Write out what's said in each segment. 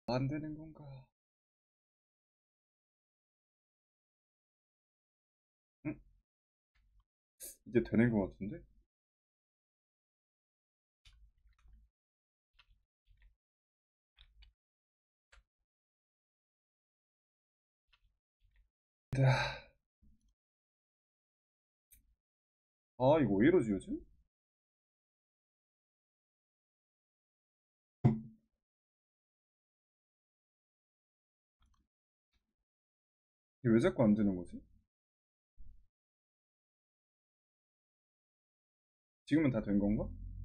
안 되는 건가? 응? 이제 되는 것 같은데? 아, 이거 왜 이러지 요즘? 이게 왜 자꾸 안 되는 거지? 지금은 다 된 건가?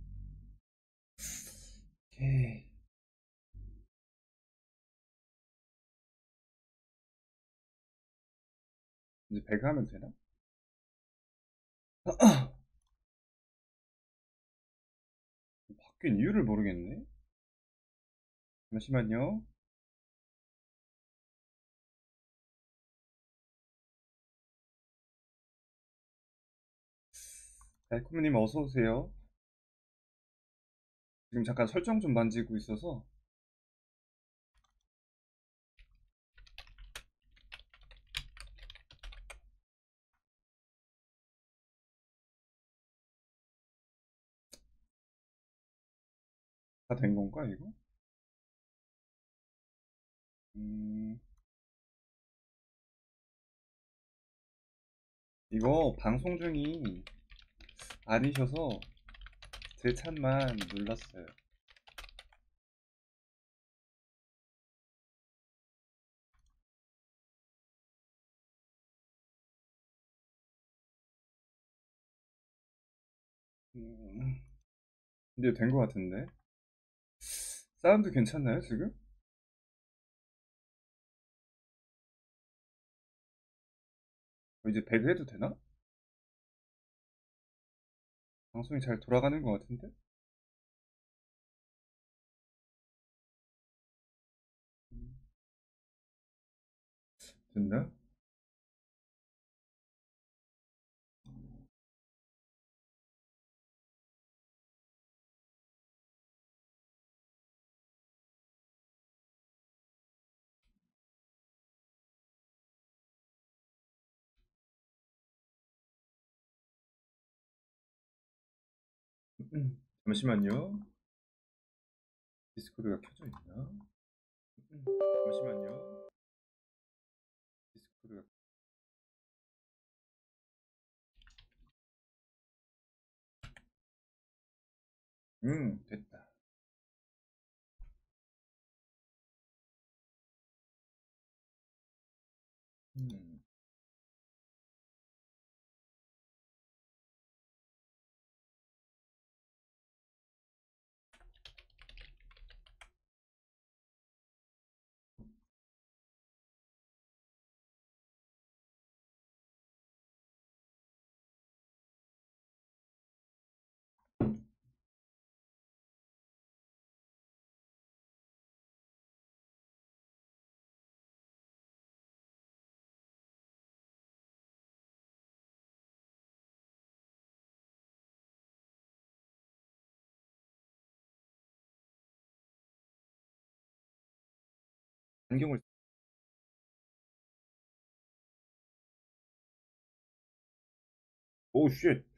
오케이. 이제 배가 하면 되나? 바뀐 이유를 모르겠네. 잠시만요. 달콤님 어서 오세요. 지금 잠깐 설정 좀 만지고 있어서. 다 된 건가 이거? 음, 이거 방송 중이 아니셔서 제 찬만 눌렀어요. 음, 이제 된 것 같은데. 사운드 괜찮나요 지금? 이제 배그 해도 되나? 방송이 잘 돌아가는 것 같은데? 됐나? 잠시만요. 디스코드가 켜져 있나? 잠시만요. 디스코드가 됐다. 음. 안경을 오 쉣.